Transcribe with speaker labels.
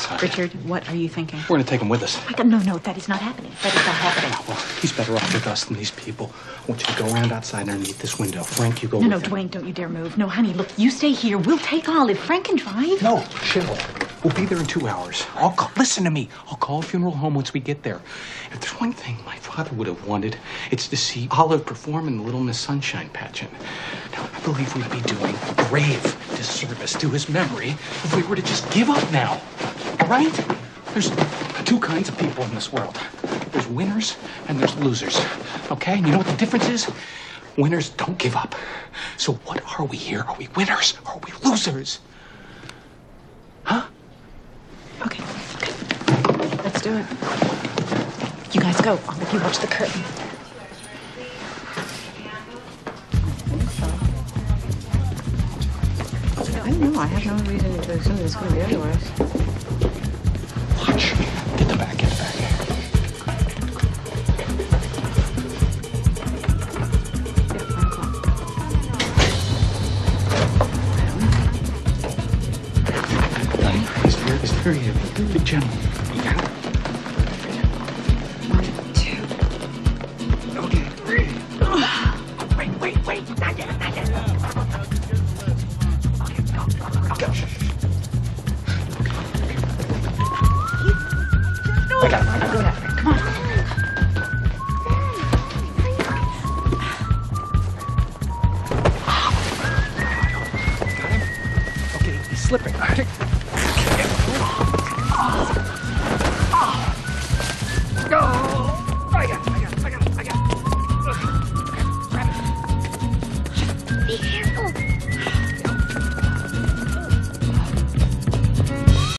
Speaker 1: outside.
Speaker 2: Richard, what are you thinking?
Speaker 1: We're gonna take him with us.
Speaker 2: Oh my God, no, that is not happening. That is not happening.
Speaker 1: Well, he's better off with us than these people. I want you to go around outside underneath this window. Frank, you go
Speaker 2: No,
Speaker 1: with him.
Speaker 2: Dwayne, don't you dare move. No, honey, look, you stay here. We'll take Olive. Frank can drive.
Speaker 1: No, chill. We'll be there in 2 hours. Listen to me. I'll call a funeral home once we get there. If there's one thing my father would have wanted, it's to see Olive perform in the Little Miss Sunshine pageant. Now, I believe we'd be doing a grave disservice to his memory if we were to just give up now. All right? There's two kinds of people in this world. There's winners and there's losers. Okay? And you know what the difference is? Winners don't give up. So what are we here? Are we winners or are we losers? Huh?
Speaker 2: Okay. Let's do it. You guys go. I'll let you watch the curtain.
Speaker 3: I don't know. I have no reason to assume it's going to be otherwise.
Speaker 1: Watch. Get the back. He's very heavy. Big gentleman. You got it?
Speaker 3: 1, 2. Okay. 3.
Speaker 1: Wait. Not yet. Okay, go. I got it.